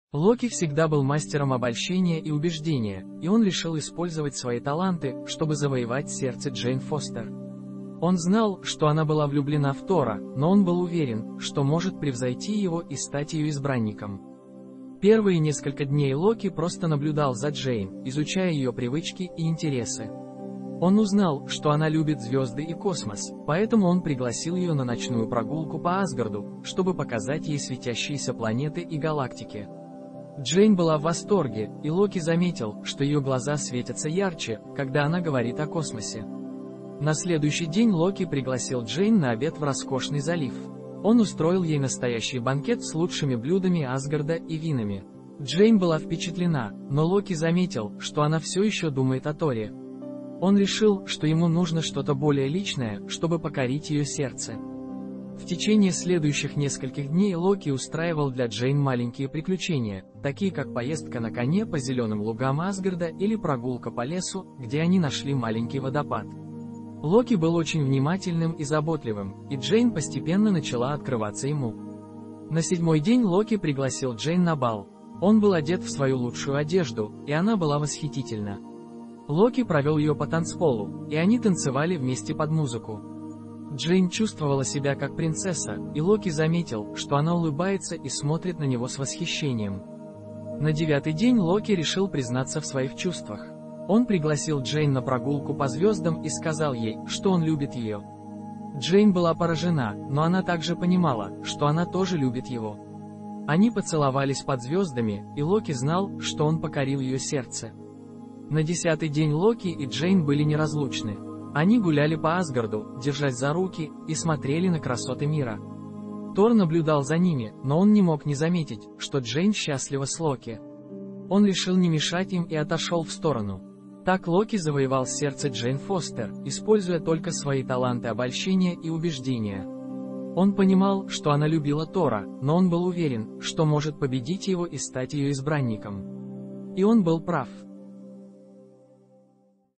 Локи всегда был мастером обольщения и убеждения, и он решил использовать свои таланты, чтобы завоевать сердце Джейн Фостер. Он знал, что она была влюблена в Тора, но он был уверен, что может превзойти его и стать ее избранником. Первые несколько дней Локи просто наблюдал за Джейн, изучая ее привычки и интересы. Он узнал, что она любит звезды и космос, поэтому он пригласил ее на ночную прогулку по Асгарду, чтобы показать ей светящиеся планеты и галактики. Джейн была в восторге, и Локи заметил, что ее глаза светятся ярче, когда она говорит о космосе. На следующий день Локи пригласил Джейн на обед в роскошный залив. Он устроил ей настоящий банкет с лучшими блюдами Асгарда и винами. Джейн была впечатлена, но Локи заметил, что она все еще думает о Торе. Он решил, что ему нужно что-то более личное, чтобы покорить ее сердце. В течение следующих нескольких дней Локи устраивал для Джейн маленькие приключения, такие как поездка на коне по зеленым лугам Асгарда или прогулка по лесу, где они нашли маленький водопад. Локи был очень внимательным и заботливым, и Джейн постепенно начала открываться ему. На 7-й день Локи пригласил Джейн на бал. Он был одет в свою лучшую одежду, и она была восхитительна. Локи провел ее по танцполу, и они танцевали вместе под музыку. Джейн чувствовала себя как принцесса, и Локи заметил, что она улыбается и смотрит на него с восхищением. На 9-й день Локи решил признаться в своих чувствах. Он пригласил Джейн на прогулку по звездам и сказал ей, что он любит ее. Джейн была поражена, но она также понимала, что она тоже любит его. Они поцеловались под звездами, и Локи знал, что он покорил ее сердце. На 10-й день Локи и Джейн были неразлучны. Они гуляли по Асгарду, держась за руки, и смотрели на красоты мира. Тор наблюдал за ними, но он не мог не заметить, что Джейн счастлива с Локи. Он решил не мешать им и отошел в сторону. Так Локи завоевал сердце Джейн Фостер, используя только свои таланты обольщения и убеждения. Он понимал, что она любила Тора, но он был уверен, что может победить его и стать ее избранником. И он был прав.